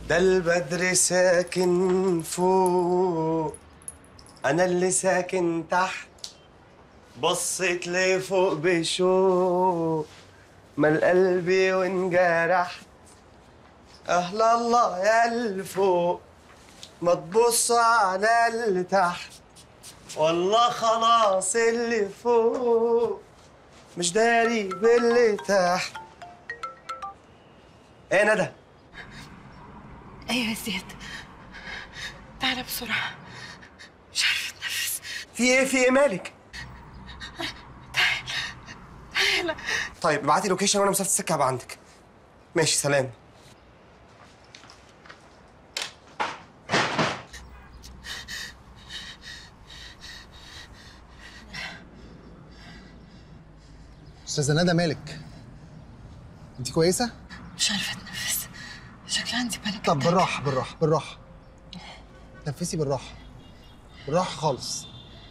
ده البدر ساكن فوق، انا اللي ساكن تحت. بصيت لفوق بشوق، مال قلبي وانجرحت. اهل الله يا اللي فوق، ما تبص على اللي تحت. والله خلاص اللي فوق مش داري باللي تحت. ايه يا ندى؟ ايوه يا زياد، تعالى بسرعة، مش عارفة اتنفس. في ايه مالك؟ تعالى. طيب ابعتي لوكيشن وانا مسافه السكه هبقى عندك. ماشي سلام. استاذة ندى مالك؟ انت كويسة؟ مش عارفة اتنفس، شكلي عندي بانيك. طب بالراحة بالراحة بالراحة، تنفسي بالراحة بالراحة خالص.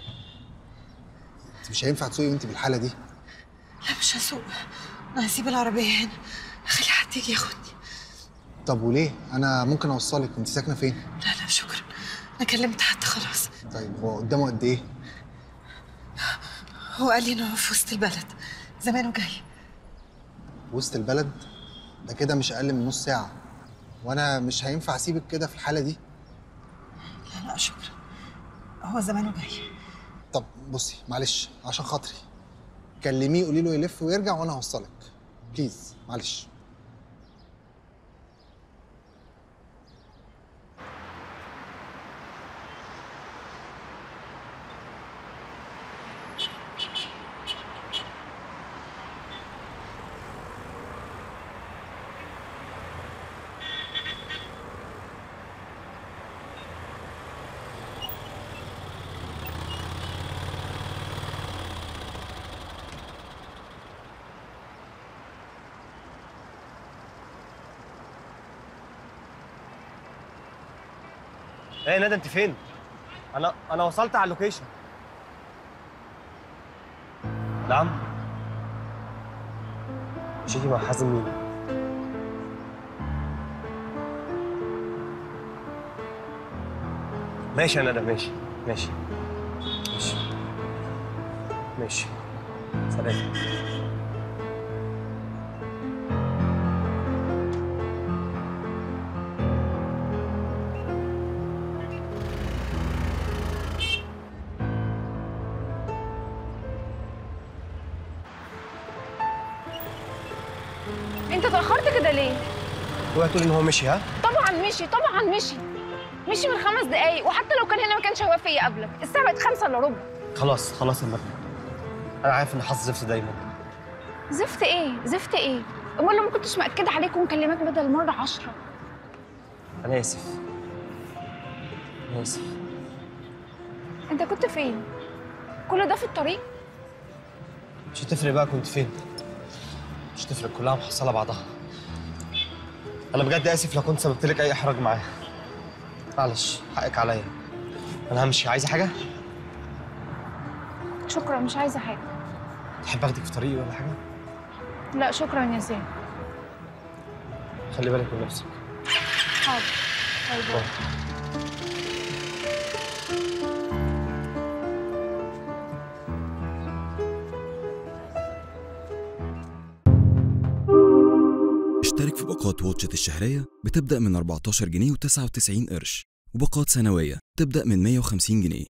انت مش هينفع تسوقي وانت بالحالة دي. لا مش هسوق، انا هسيب العربية هنا، هخلي حد يجي ياخدني. طب وليه؟ أنا ممكن أوصلك، انت ساكنة فين؟ لا شكرا، انا كلمت حد خلاص. طيب هو قدامه قد إيه؟ هو قال لي انه في وسط البلد، زمانه جاي. وسط البلد؟ ده كده مش أقل من نص ساعة، وأنا مش هينفع أسيبك كده في الحالة دي. لا شكرا، هو زمانه جاي. طب بصي معلش عشان خاطري، كلميه قولي له يلف ويرجع وأنا هوصلك، بليز معلش. ايه يا ندى انت فين؟ انا وصلت على اللوكيشن. نعم؟ مشيتي مع حازم مين؟ ماشي يا ندى، ماشي ماشي ماشي ماشي. سلام. انت اتأخرت كده ليه؟ اوعي تقولي ان هو مشي. ها؟ طبعا مشي، طبعا مشي من 5 دقايق، وحتى لو كان هنا ما كانش هيوافق يقابلك. الساعة بقت 5 الا ربع. خلاص يا مريم، انا عارف ان حظ زفت دايما. زفت ايه؟ زفت ايه؟ امال لو ما كنتش مأكدة عليك ومكلماك بدل المرة 10. انا اسف. انت كنت فين؟ كل ده في الطريق؟ مش هتفرق بقى كنت فين، مش هتفرق، كلها محصله بعضها. انا بجد اسف لو كنت سببت لك اي احراج معايا، معلش حقك عليا. انا همشي، عايزه حاجه؟ شكرا، مش عايزة حاجة. تحب اخدك في طريقي ولا حاجه؟ لا شكرا يا زين. خلي بالك من نفسك. حاضر. باي باي. اشترك في باقات واتشت الشهرية بتبدأ من 14 جنيه و99 قرش، وباقات سنوية تبدأ من 150 جنيه.